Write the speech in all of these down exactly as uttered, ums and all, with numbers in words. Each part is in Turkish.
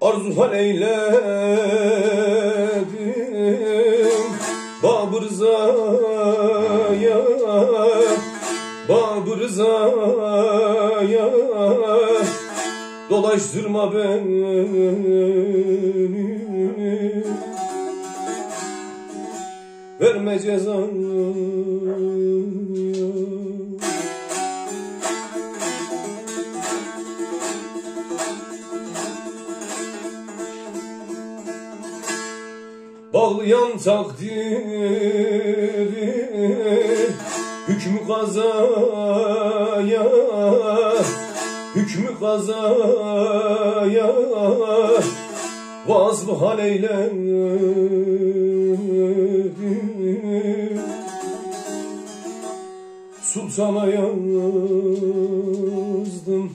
arzu hal eyledim Bab-ı Rıza'ya, Bab-ı Rıza'ya, dolaştırma beni, verme cezanı. Bağlayan takdiri hükmü kazaya, hükmü kazaya vazf hal eyledim sultana yazdım.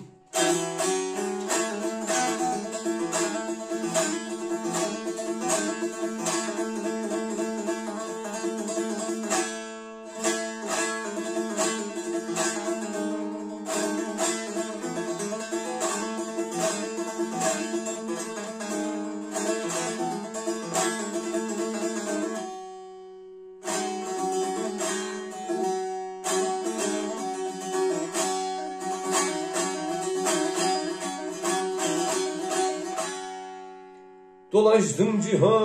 Dolaştım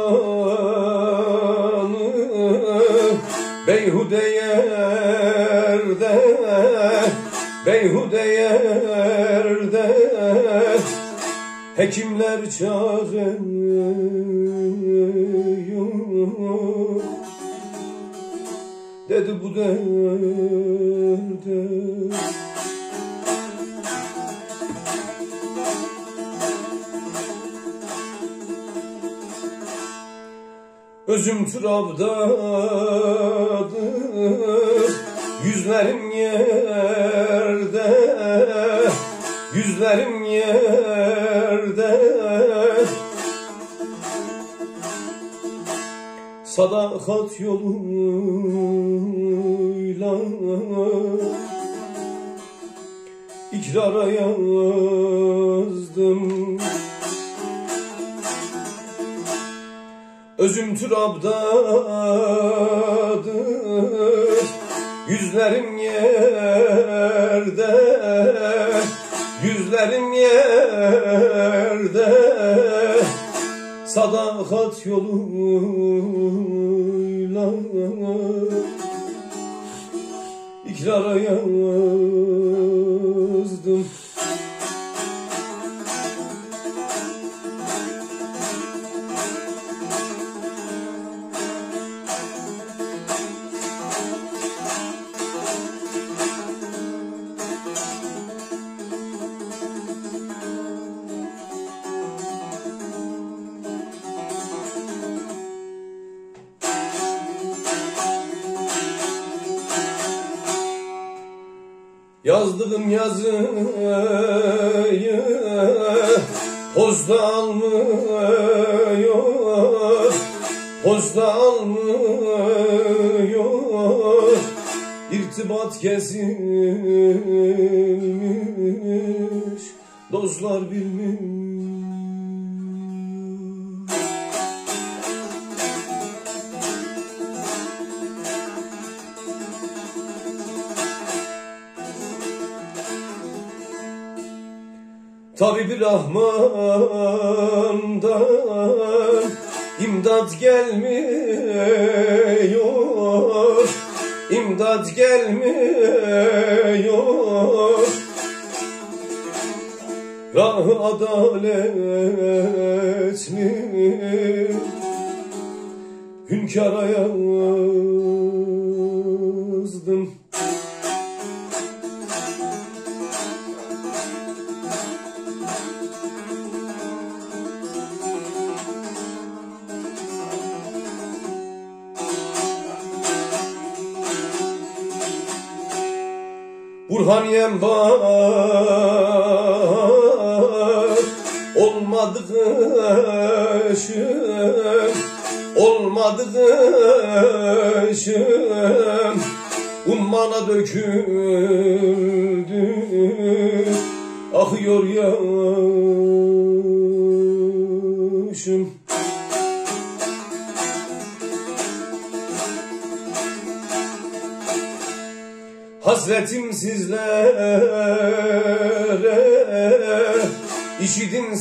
cihanı beyhude yerde, beyhude yerde, hekimler çare yok dedi bu derde. Özüm turabdadır, yüzlerim yerde, yüzlerim yerde. Sadakat yoluyla ikrara yazdım. Özüm turabdadır, yüzlerim yerde, yüzlerim yerde. Sadakat yoluyla ikrara yazdım. Yazdığım yazıyı posta almıyor, posta almıyor. İrtibat kesilmiş, dostlar bilmiyor. Tabib-i Rahman'dan imdat gelmiyor, imdat gelmiyor. Rah-ı adaletli hünkâra yazdım. Burhaniyem var, olmadı kışım, olmadı kışım. Ummana döküldü, akıyor ya. kalmışım. Hasretim sizlere, işidin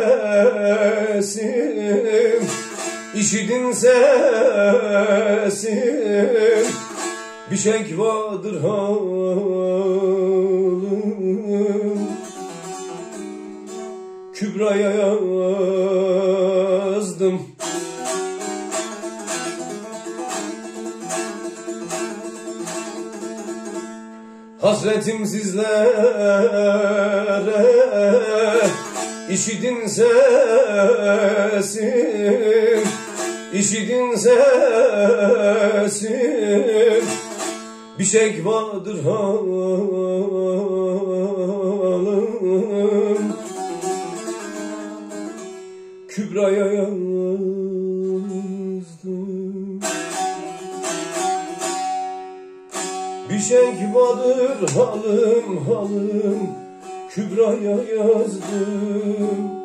sesim, işidin sesim. Bir şekvadır halim, Kübra'ya yazdım. Hasretim sizlere, işidin sesim, işidin sesim. Bir şekvadır halim, Kübra'ya yazdım. Bir şekvadır halim, halim, Kübra'ya yazdım.